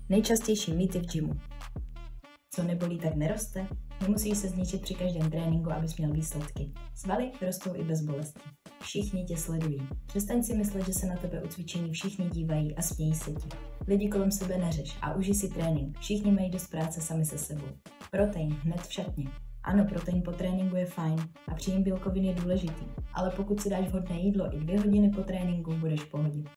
Nejčastější mýty v gymu. Co nebolí, tak neroste? Nemusíš se zničit při každém tréninku, abys měl výsledky. Svaly rostou i bez bolesti. Všichni tě sledují. Přestaň si myslet, že se na tebe u cvičení všichni dívají a smějí se ti. Lidi kolem sebe neřeš a užij si trénink. Všichni mají dost práce sami se sebou. Protein hned v šatně. Ano, protein po tréninku je fajn a příjem bílkovin je důležitý, ale pokud si dáš vhodné jídlo i 2 hodiny po tréninku, budeš v pohodě.